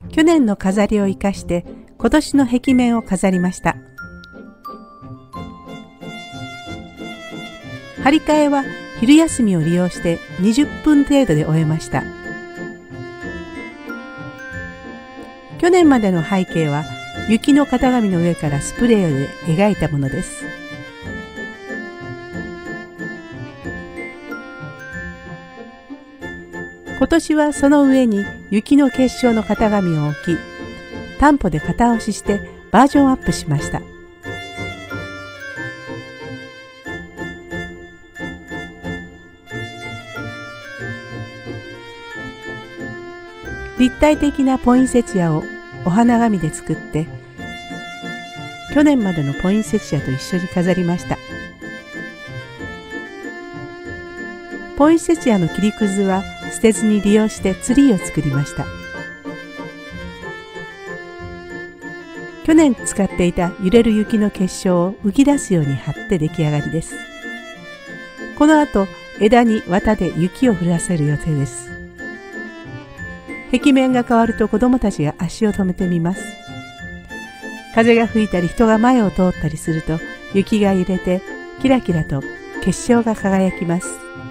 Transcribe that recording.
去年の飾りを生かして今年の壁面を飾りました。張り替えは昼休みを利用して20分程度で終えました。去年までの背景は雪の型紙の上からスプレーで描いたものです。今年はその上に雪の結晶の型紙を置き、担保で型押ししてバージョンアップしました。立体的なポインセチアをお花紙で作って、去年までのポインセチアと一緒に飾りました。ポインセチアの切りくずは捨てずに利用してツリーを作りました。去年使っていた揺れる雪の結晶を浮き出すように貼って出来上がりです。この後、枝に綿で雪を降らせる予定です。壁面が変わると子どもたちが足を止めてみます。風が吹いたり人が前を通ったりすると雪が揺れてキラキラと結晶が輝きます。